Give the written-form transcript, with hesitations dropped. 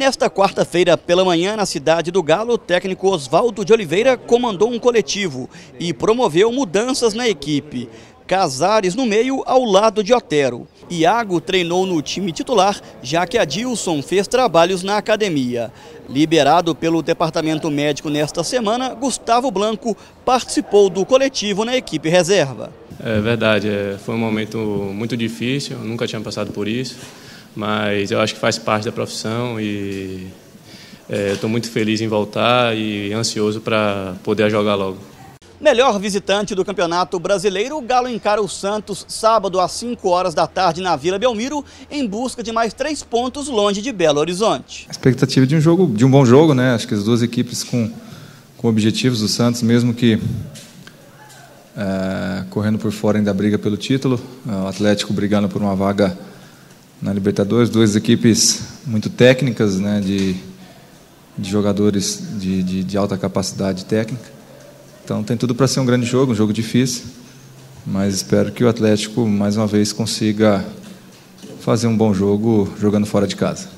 Nesta quarta-feira pela manhã, na cidade do Galo, o técnico Oswaldo de Oliveira comandou um coletivo e promoveu mudanças na equipe. Casares no meio, ao lado de Otero. Iago treinou no time titular, já que Adilson fez trabalhos na academia. Liberado pelo departamento médico nesta semana, Gustavo Blanco participou do coletivo na equipe reserva. É verdade, foi um momento muito difícil, eu nunca tinha passado por isso, mas eu acho que faz parte da profissão e estou muito feliz em voltar e ansioso para poder jogar logo. Melhor visitante do Campeonato Brasileiro, o Galo encara o Santos sábado às 5 horas da tarde na Vila Belmiro, em busca de mais 3 pontos longe de Belo Horizonte. A expectativa de um bom jogo, né? Acho que as duas equipes com objetivos, o Santos mesmo que correndo por fora ainda briga pelo título, o Atlético brigando por uma vaga na Libertadores, duas equipes muito técnicas, né? De jogadores de alta capacidade técnica. Então tem tudo para ser um grande jogo, um jogo difícil, mas espero que o Atlético mais uma vez consiga fazer um bom jogo jogando fora de casa.